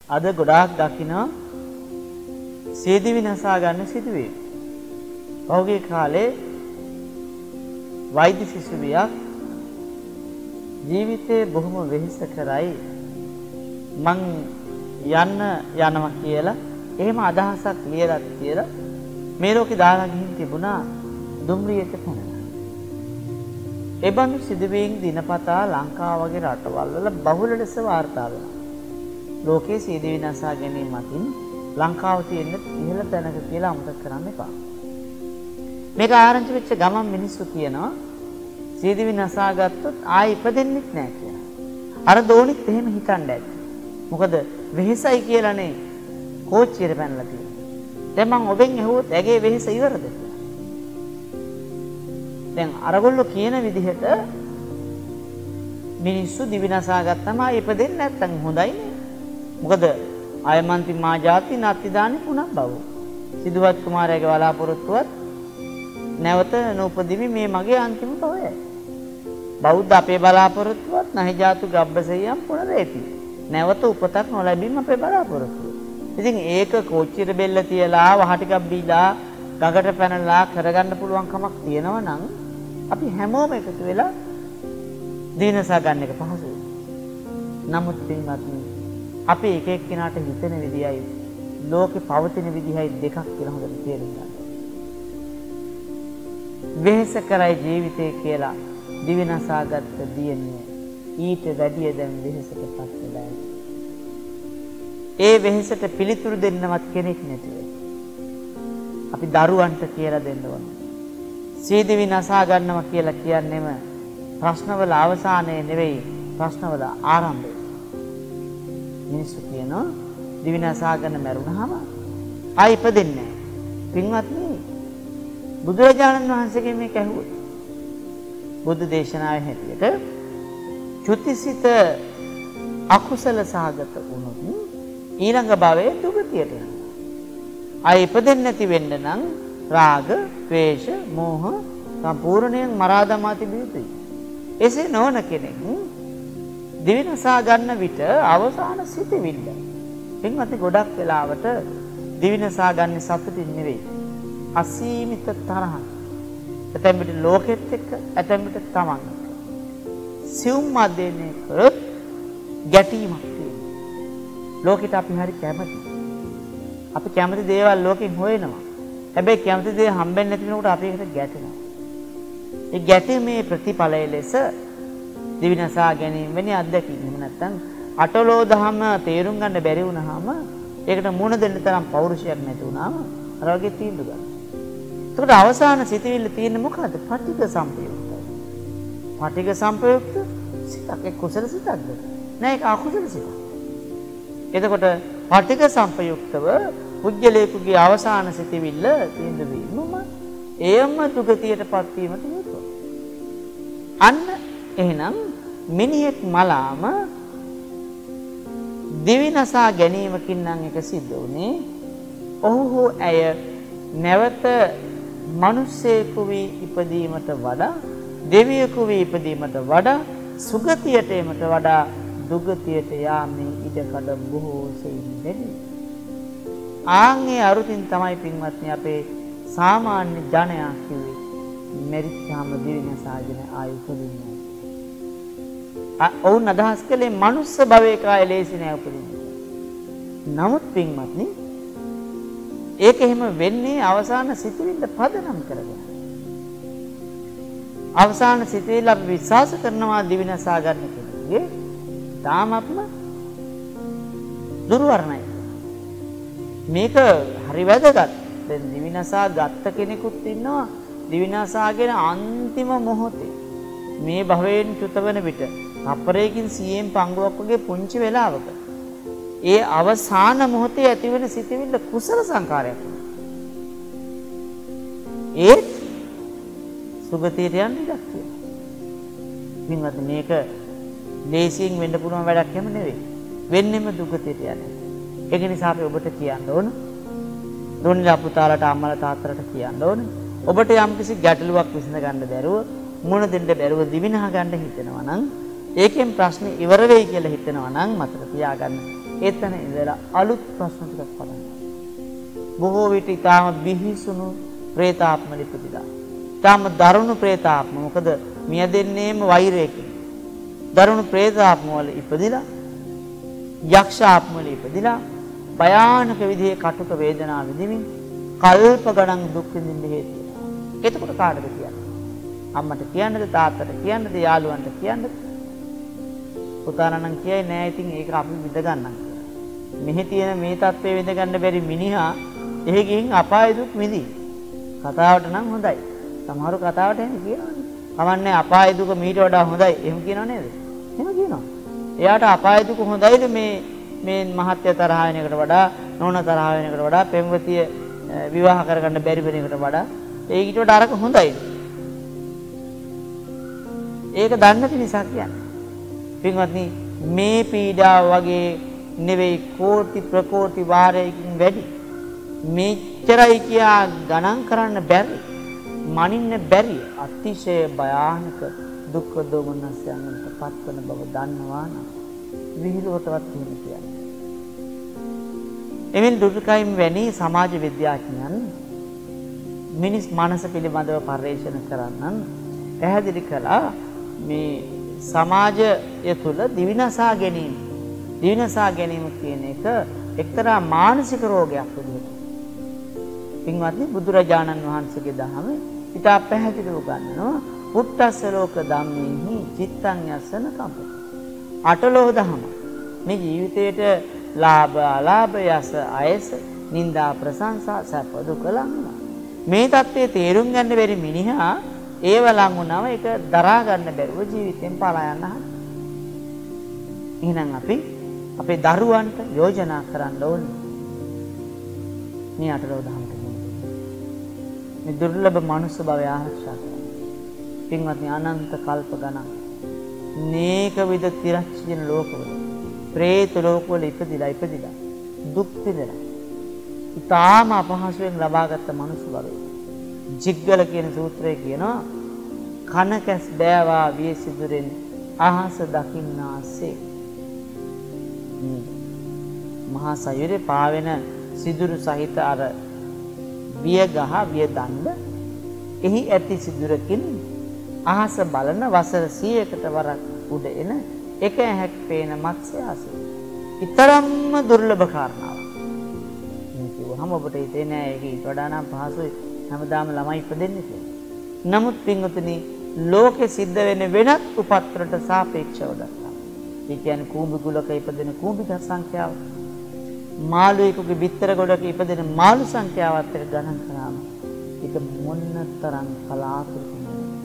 අද ගොඩාක් දකිනවා සියදිවි නසා ගන්න සිදුවේ. පහුගිය කාලේ වෛද්‍ය ශිෂ්‍යවියක් ජීවිතේ බොහොම වෙහෙස කරයි මං යනවා කියලා එහෙම අදහසක් ලියලා කියලා මේ ලෝකේ දාලා ගිහින් තිබුණා දුම්රියට පැනලා. ඒ බඳු සිදුවීම් දිනපතා ලංකාව වගේ රටවල් වල බහුල ලෙස වාර්තා වෙනවා. ලෝකයේ සියදිවි නසා ගැනීම මතින් ලංකාව තියෙන ඉහළ තැනක කියලා අමතක කරන්න එපා. මේක ආරංචි වෙච්ච ගමන් මිනිස්සු කියනවා සියදිවි නසා ගත්තොත් ආයෙ ඉපදෙන්නෙත් නෑ කියලා. අර දෝනිත් එහෙම හිතන්න ඇති. මොකද වෙහෙසයි කියලානේ කෝච්චියට පැනලා තියෙන්නේ. දැන් මම ඔබෙන් ඇහුවොත් ඇගේ වෙහෙස ඉවරද කියලා. දැන් අරගොල්ලෝ කියන විදිහට මිනිස්සු දිවි නසා ගත්තම ආයෙ ඉපදෙන්නේ නැත්තම් හොඳයිනේ. මොකද අයමන්ති මා ජාති නත්ති දානි පුනක් බව. සිදුවත් කුමාරයාගේ බලාපොරොත්තුවත් නැවත නූපදිවි මේ මගේ අන්තිම භවයයි. බෞද්ධ අපේ බලාපොරොත්තුවත් නැහි ජාතු ගබ්බසෙයම් පුනරේති. නැවත උපතක් නොලැබීම අපේ බලාපොරොත්තුව. ඉතින් ඒක කෝච්චියට බෙල්ල තියලා වහ ටිකක් බීලා ගඟට පැනලා කරගන්න පුළුවන් කමක් තියෙනවා නම් අපි හැමෝම එකතු වෙලා දිනසා ගන්න එක පහසුයි. නමුත් පින්වත්නි අපි එක එක්කෙනාට හිතෙන විදියයි ලෝකේ පවතින විදියයි දෙකක් කියලා හොඳට තේරුම් ගන්න. වෙහෙස කරයි ජීවිතේ කියලා දිවිනසාගත්ත දියන්නේ ඊට වැඩිය දැන් වෙහෙසටපත් වෙලා. ඒ වෙහෙසට පිළිතුරු දෙන්නවත් කෙනෙක් නැතිව අපි දරුවන්ට කියලා දෙන්න ඕන. සීදිවි නසා ගන්නවා කියලා කියන්නේම ප්‍රශ්නවල අවසානයේ නෙවෙයි ප්‍රශ්නවල ආරම්භය. මිනිස්සු කියනවා දිවි නසා ගන්න මැරුණාම ආයි ඉපදෙන්නේ නැහැ. පින්වත්නි බුදුරජාණන් වහන්සේගෙන් මේක ඇහුවොත් බුදු දේශනාවේ හැටියට චුතිසිත අකුසල සහගත වුණොත් ඊළඟ භවයේ දුගතියට යනවා. ආයි ඉපදෙන්නේ නැති වෙන්න නම් රාග, ද්වේෂ, මෝහ සම්පූර්ණයෙන් මරා දමා තිබිය යුතුයි. එසේ නොවන කෙනෙක් දිවිනසා ගන්න විට අවසාන සිතවිල්ල. පින්වත්නි ගොඩක් වෙලාවට දිවිනසා ගන්න සතුටින් නෙවෙයි. අසීමිත තරහ. ඇතැම් විට ලෝකෙත් එක්ක, ඇතැම් විට තමන් එක්ක. සියුම් මාධ්‍යනේ කරොත් ගැටීමක් තියෙනවා. ලෝකෙට අපි හරි කැමති. අපි කැමති දේවල් ලෝකෙන් හොයනවා. හැබැයි කැමති දේ හම්බෙන්නේ නැති වෙනකොට අපි ඒකට ගැටෙනවා. ඒ ගැටීමේ ප්‍රතිඵලය ලෙස දිවිනසා ගැනීම වෙන අත්දැකීම්. එහෙම නැත්නම් අටලෝ දහම තේරුම් ගන්න බැරි වුණාම ඒකට මුණ දෙන්න තරම් පෞරුෂයක් නැති වුණාම අර වගේ තීන්දුව ගන්න. එතකොට අවසාන සිතවිල්ල තියෙන්නේ මොකද්ද? පටිඝ සම්පයුක්තයි. පටිඝ සම්පයුක්ත සිතක් ඒ කුසල සිතක්ද? නෑ ඒක අකුසල සිතක්. එතකොට පටිඝ සම්පයුක්තව පුජ්‍යලේකුගේ අවසාන සිතවිල්ල තීන්දුව වීමම එයම දුගතියටපත් වීමට හේතුව. අන්න එහෙනම් මිනිහෙක් මලාම දිවිනසා ගැනීමකින් නම් එක සිද්ධ වුණේ ඔහු ඇය නැවත මිනිසෙකු වී ඉපදීමට වඩා දෙවියෙකු වී ඉපදීමට වඩා සුගතියට එීමට වඩා දුගතියට යාමේ ඉඩකඩ බොහෝ සෙයින් වැඩි. ආන්ගේ අරුතින් තමයි පින්වත්නි අපේ සාමාන්‍ය ජනයා කිව්වේ මෙරිච්චාම දිවිනසාගෙන ආයු උපදින්නේ. ඔවුන් අදහස් කළේ මනුස්ස භවයක ආය ලේසි නෑ උපදින්නේ. නමුත් පින්වත්නි ඒක එහෙම වෙන්නේ අවසාන සිතුවිල්ල පදනම් කරගෙන. අවසාන සිතුවිල්ල අපි විශ්වාස කරනවා දිවිනසා ගන්න කෙනෙකුගේ තාමත්ම දුර්වර්ණයි. මේක හරි වැදගත්. දැන් දිවිනසා ගත්ත කෙනෙකුත් ඉන්නවා දිවිනසාගෙන අන්තිම මොහොතේ මේ භවයෙන් චුත වෙන විට අපරේකින් 100න් පංගුවක් වගේ පුංචි වෙලාවක ඒ අවසාන මොහොතේ ඇතිවෙන සිතවිල්ල කුසල සංකාරයක්. ඒ සුගතියට යන්න ඉඩක් තියෙනවා. මින්වත් මේක දේශයෙන් වෙන්න පුළුවන් වැඩක් හැම නෙවෙයි. වෙන්නෙම දුගතියට යන්නේ. ඒක නිසා අපි ඔබට කියන්න ඕන. දුන්නා පුතාලට අම්මලා තාත්තලාට කියන්න ඕන. ඔබට යම්කිසි ගැටලුවක් විසඳ ගන්න බැරුව මුණ දෙන්න බැරුව දිවිනහ ගන්න හිතෙනවා නම් ඒකෙන් ප්‍රශ්නේ ඉවර වෙයි කියලා හිතෙනවා නම් මතක තියාගන්න එතන ඉඳලා අලුත් ප්‍රශ්න ටිකක් පටන් ගන්නවා. බොහෝ විට ඊටාම බිහිසුණු പ്രേතාත්ම ඉපදිලා. ඊටාම දරුණු പ്രേතාත්ම. මොකද මිය දෙන්නේම වෛරයකින්. දරුණු പ്രേතාත්ම වල ඉපදිලා යක්ෂ ආත්ම වල ඉපදිලා භයානක විදිහේ කටුක වේදනා විඳින්මින් කල්ප ගණන් දුක් විඳින්න හේතු වෙනවා. එතකොට කාටද කියන්නේ? අම්මට කියන්නද, තාත්තට කියන්නද, යාළුවන්ට කියන්නද? පුතාණන් කියයි නෑ ඉතින් ඒක අපි විඳ ගන්නම්. මෙහි තියෙන මේ தත්ත්වය විඳ ගන්න බැරි මිනිහා එහෙ ගිහින් අපාය දුක් විඳි. කතාවට නම් හොඳයි. සමහරු කතාවට එහෙම කියනවනේ. කවන්නේ අපාය දුක මීට වඩා හොඳයි. එහෙම කියනව නේද? එහෙම කියනවා. එයාට අපාය දුක හොඳයිද මේ මහත්ය තරහ වෙන එකට වඩා, නෝන තරහ වෙන එකට වඩා, පෙම්වතිය විවාහ කරගන්න බැරි වෙන එකට වඩා ඒකට වඩා අරක හොඳයි. ඒක දන්න නිසා කියන්නේ. පින්වත්නි මේ පීඩාව වගේ නෙවෙයි කෝටි ප්‍රකෝටි වාරයකින් වැඩි. මෙච්චරයි කියා ගණන් කරන්න බැරි, මනින්න බැරි අතිශය භයානක දුක් දෝමනස්යන්ට පත්වන බව දන්නවා නම් විහිළුවටවත් එහෙම කියන්නේ. එමින් දුර්කයිම් වැනි සමාජ විද්‍යාඥයන් මිනිස් මනස පිළිබඳව පර්යේෂණ කරන්නන් පැහැදිලි කළා මේ සමාජය තුළ දිවිනසා ගැනීම කියන එක එක්තරා මානසික රෝගයක් විදිහට. පින්වත්නි බුදුරජාණන් වහන්සේගේ දහම ඉතා පැහැදිලිව ගන්නවා පුත්තස්ස ලෝක ධම්මේහි චිත්තං යස්සන කම්පති. අටලෝ දහම මේ ජීවිතේට ලාභ අලාභ යස අයස නිന്ദා ප්‍රශංසා සැප දුක ලංවා මේ தත්ත්වයේ තේරුම් ගන්න බැරි මිනිහා ඒව ලං වුණාම ඒක දරා ගන්න බැරුව ජීවිතෙන් පලා යන හැටි. එහෙනම් අපි අපේ දරුවන්ට යෝජනා කරන්න ඕනේ මේ අටලෝ දහමට මේ දුර්ලභ මනුස්ස භවය ආරක්ෂා කරන්න. පින්වත්නි අනන්ත කල්ප ගණන් නේක විද තිරච්චින ලෝකවල പ്രേත ලෝකවල ඉපදිලා දුක් විඳලා ඊටාම අපහසුයෙන් ලබාගත් මනුස්ස භවය. ජිග්ගල කියන සූත්‍රයේ කියනවා කන කැස් බෑවා විය සිදුරෙන් අහස දකින්නාසේ. මහා සයුරේ පාවෙන සිදුරු සහිත අර විය ගහ විය දණ්ඩ එහි ඇති සිදුරකින් අහස බලන වසර 100කට වරක් උඩ එන එක ඇහැක් පේන මත්ස්‍ය ආසය. ඊතරම්ම දුර්ලභ කාරණාවක්. මේ කිව්වහම ඔබට හිතේ නෑ ඒක ඊට වඩා නම් පහසුයි හැමදාම ළමයි ඉපදෙන්නේ කියලා. නමුත් පින්වතුනි ලෝකෙ සිද්ධ වෙන වෙනත් උපත්තරට සාපේක්ෂව දක්වනවා. ඒ කියන්නේ කූඹි ගුලක ඉපදෙන කූඹි සංඛ්‍යාව, මාළුවෙකුගේ බිත්තර ගොඩක ඉපදෙන මාළු සංඛ්‍යාවත් එක්ක ගණන් කරාම ඒක මොනතරම් කලාතුරකින්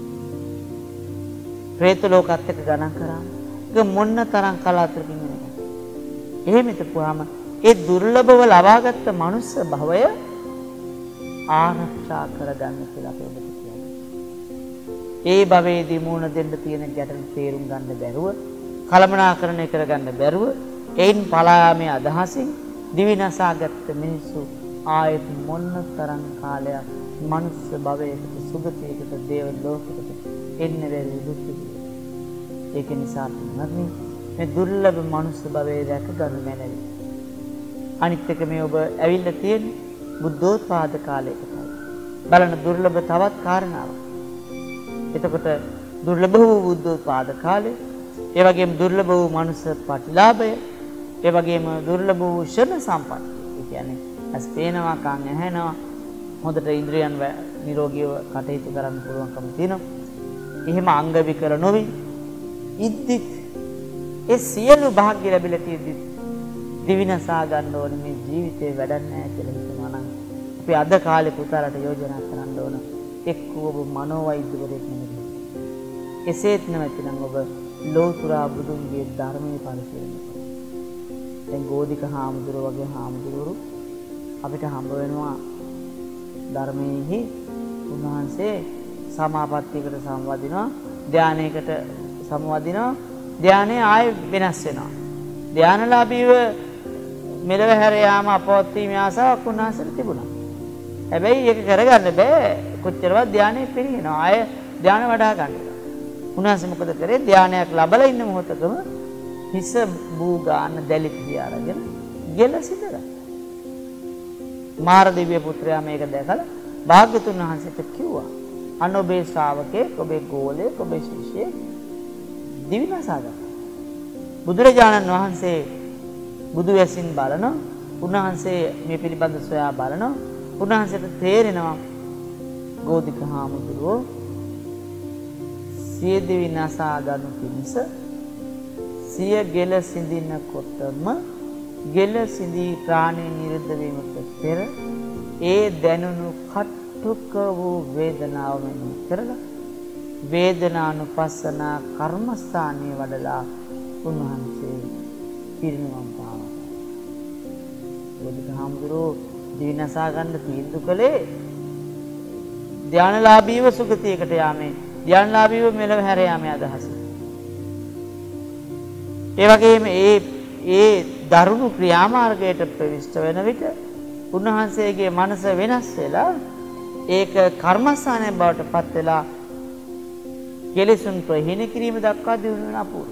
പ്രേත ලෝකත් එක්ක ගණන් කරාම ඒක මොනතරම් කලාතුරකින් වෙනවද? එහෙම හිතපුවාම ඒ දුර්ලභව ලබාගත් මනුස්ස භවය ආරක්ෂා කරගන්න කියලා අපි ඔබට කියනවා. ඒ භවයේදී මුණ දෙන්න තියෙන ගැටලු තේරුම් ගන්න බැරුව, කලමනාකරණය කරගන්න බැරුව, ඒන් පලායාමේ අදහසින් දිවිනසාගත් මිනිස්සු ආයෙත් මොනතරම් කාලයක් මනුස්ස භවයකට සුගතියකට දේව ලෝකයකට එන්න බැරි දුක් විඳිනවා. ඒක නිසා මේ දුර්ලභ මනුස්ස භවයේ දැක ගන්න මැනවි. අනිත් එක මේ ඔබ ඇවිල්ලා තියෙන්නේ බුද්ධෝත්පාද කාලයකටයි. බලන්න දුර්ලභ තවත් කාරණාවක්. එතකොට දුර්ලභ වූ බුද්ධෝත්පාද කාලය, ඒ වගේම දුර්ලභ වූ මනුස්ස ප්‍රතිලාභය, ඒ වගේම දුර්ලභ වූ ෂණ සම්පත්තිය. ඒ කියන්නේ ඇස් පේනවා, කන් ඇහෙනවා, හොඳට ඉන්ද්‍රියන් නිරෝගීව කටයුතු කරන්න පුළුවන්කම තියෙනවා. එහෙම අංග විකල නොවි ඉද්දි ඒ සියලු භාග්‍ය ලැබිලා තියෙද්දි දිවිනසා ගන්න ඕනේ මේ ජීවිතේ වැඩක් නැහැ කියලා හිතනවා නම් අපි අද කාලේ පුතාලට යෝජනා කරන්න ඕන එක්කෝ ඔබ මනෝවෛද්‍යවරයෙක් නෙමෙයි. එසේත් නැතිනම් ඔබ ලෝතුරා බුදුන්ගේ ධර්මයේ පරිශීලනය කරන්න. දැන් ගෝධික හාමුදුරුවෝ වගේ හාමුදුරුවෝ අපිට හම්බ වෙනවා ධර්මයේහි උන්වහන්සේ සමාපත්තියකට සම්වදිනවා, ධානයකට සම්වදිනවා, ධානය ආයෙ වෙනස් වෙනවා. ධානලාභීව මෙලව හැර යාම අපවත් වීමේ ආසාවක් උන්වහන්සේට තිබුණා. හැබැයි ඒක කරගන්න බෑ. කොච්චරවත් ධානය පිරිනනවා. ආයෙ ධාන වඩා ගන්න. උන්වහන්සේ මොකද කරේ? ධානයක් ලැබලා ඉන්න මොහොතකම හිස බූ ගාන දැලි තියාගෙන ගෙල සිටලා. මාර දිව්‍ය පුත්‍රයා මේක දැකලා භාග්‍යතුන් වහන්සේට කිව්වා අනොබේ ශ්‍රාවකෙක් ඔබේ ගෝලයෙක් ඔබේ ශිෂ්‍යයෙක් දිවිනසාගත. බුදුරජාණන් වහන්සේ බුදු වැසින් බලනවා. උන්වහන්සේ මේ පිළිබඳ සොයා බලනවා. උන්වහන්සේට තේරෙනවා ගෝධික හාමුදුරුවෝ සිය දිවිනසා ගනු පිණිස සිය ගෙල සිඳිනකොටම ගෙල සිඳී ප්‍රාණය නිරුද්ධ වීමට පෙර ඒ දැනුණු කට්ටුක වූ වේදනාව මෙනෙහි කරලා වේදනානුපස්සනා කර්මස්ථානීය වඩලා උන්වහන්සේ පිරිනිවන් පාවා. ගෝධික හාමුදුරුවෝ දිවිනසා ගන්න තීන්දුව කළේ ධානලාභීව සුගතියකට යාමේ ධානලාභීව මෙලව හැර යාමේ අදහස. ඒ වගේම ඒ දරුණු ක්‍රියාමාර්ගයට ප්‍රවිෂ්ඨ වෙන විට උන්වහන්සේගේ මනස වෙනස් වෙලා ඒක කර්මස්ථානය බවට පත් වෙලා කෙලෙසුන් ප්‍රහීන කිරීම දක්වා දියුණු වෙන අපූර්ව.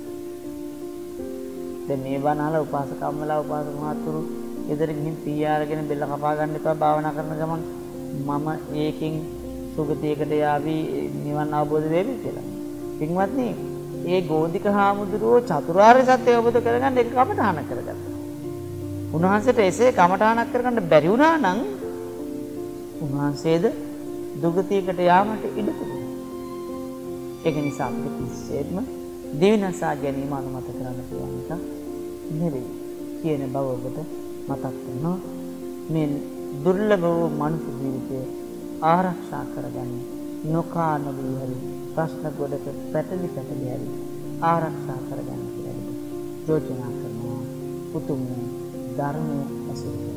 දැන් මේ වනාලා උපාසකම්මලා උපාසක මහතුරු ගෙදර ගිහින් පීයාරගෙන බෙල්ල කපා ගන්න එපා භාවනා කරන ගමන් මම ඒකෙන් සුගතියකට යාවි නිවන් අවබෝධ වෙවි කියලා. පින්වත්නි ඒ ගෝධික හාමුදුරුවෝ චතුරාර්ය සත්‍ය අවබෝධ කරගන්න එක කමඨාන කරගත්තා. උන්වහන්සේට එසේ කමඨානක් කරගන්න බැරි වුණා නම් උන්වහන්සේද දුගතියකට යාමට ඉඩ තිබුණා. ඒක නිසා අපිට කිසිසේත්ම දිවිනසා ගැනීම අනුමත කරන්න පුළුවන් එක නෙවෙයි කියන බව ඔබට මතක් වෙනවා. මේ දුර්ලභ වූ මනුෂ්‍ය ජීවිතය ආරක්ෂා කරගන්න නොකා නොබී හරි ප්‍රශ්න ගොඩක පැටලි හරි ආරක්ෂා කරගන්න කියලා යෝජනා කරනවා. උතුම් ධර්මයේ අසුර